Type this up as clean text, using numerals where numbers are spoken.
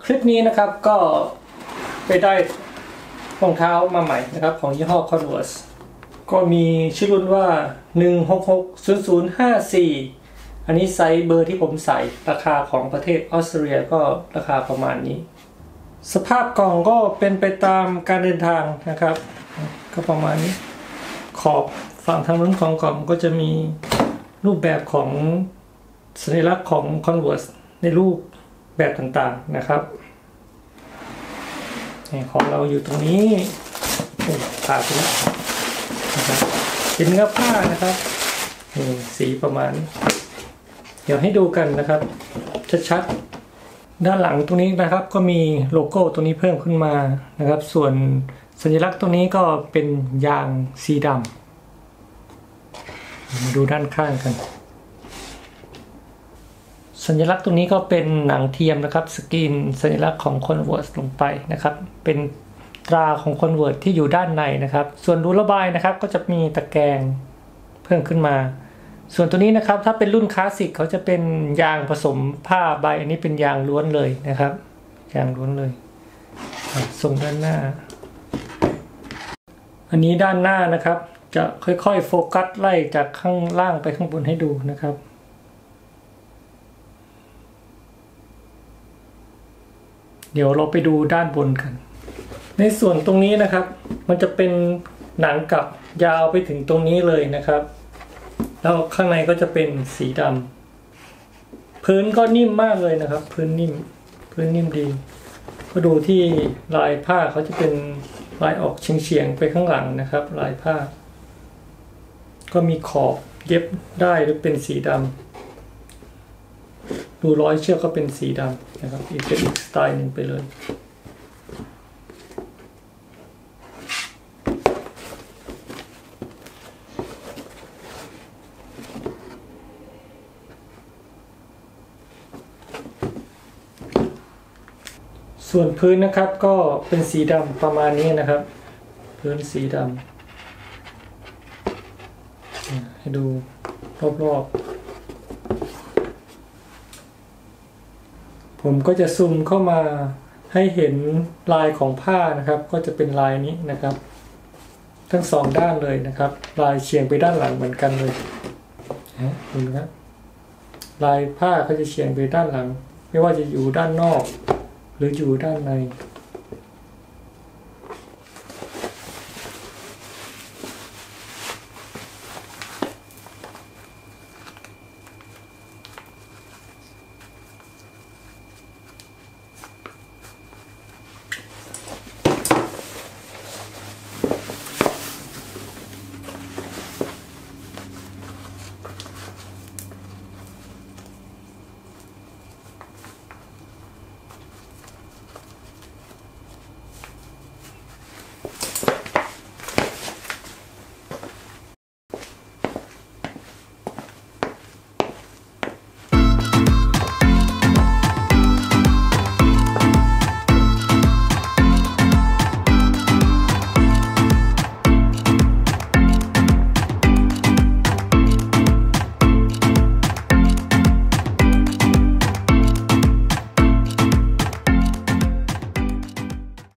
คลิปนี้นะครับก็ไปได้รองเท้ามาใหม่นะครับของยี่ห้อ Converse ก็มีชื่อรุ่นว่า1660054อันนี้ไซส์เบอร์ที่ผมใส่ราคาของประเทศออสเตรเลียก็ราคาประมาณนี้สภาพกล่องก็เป็นไปตามการเดินทางนะครับก็ประมาณนี้ขอบฝั่งทางนู้นของกล่องก็จะมีรูปแบบของสัญลักษณ์ของ Converse ในรูปแบบต่างๆนะครับของเราอยู่ตรงนี้ขาดไปแล้วนะครับเป็นเนื้อผ้านะครับสีประมาณนี้เดี๋ยวให้ดูกันนะครับชัดๆด้านหลังตรงนี้นะครับก็มีโลโก้ตัวนี้เพิ่มขึ้นมานะครับส่วนสัญลักษณ์ตัวนี้ก็เป็นยางสีดำมาดูด้านข้างกันสัญลักษณ์ตรงนี้ก็เป็นหนังเทียมนะครับสกรีนสัญลักษณ์ของ Converse ลงไปนะครับเป็นตราของ Converse ที่อยู่ด้านในนะครับส่วนรูระบายนะครับก็จะมีตะแกรงเพิ่มขึ้นมาส่วนตัวนี้นะครับถ้าเป็นรุ่นคลาสสิกเขาจะเป็นยางผสมผ้าใบอันนี้เป็นยางล้วนเลยนะครับยางล้วนเลยส่งด้านหน้าอันนี้ด้านหน้านะครับจะค่อยๆโฟกัสไล่จากข้างล่างไปข้างบนให้ดูนะครับเดี๋ยวเราไปดูด้านบนกันในส่วนตรงนี้นะครับมันจะเป็นหนังกลับยาวไปถึงตรงนี้เลยนะครับแล้วข้างในก็จะเป็นสีดำพื้นก็นิ่มมากเลยนะครับพื้นนิ่มดีก็ดูที่ลายผ้าเขาจะเป็นลายออกเฉียงๆไปข้างหลังนะครับลายผ้าก็มีขอบเย็บได้หรือเป็นสีดำดูร้อยเชือกก็เป็นสีดำนะครับอีกสไตล์หนึ่งไปเลยส่วนพื้นนะครับก็เป็นสีดำประมาณนี้นะครับพื้นสีดำให้ดูรอบๆผมก็จะซูมเข้ามาให้เห็นลายของผ้านะครับก็จะเป็นลายนี้นะครับทั้งสองด้านเลยนะครับลายเฉียงไปด้านหลังเหมือนกันเลยดูนะครับลายผ้าก็จะเฉียงไปด้านหลังไม่ว่าจะอยู่ด้านนอกหรืออยู่ด้านใน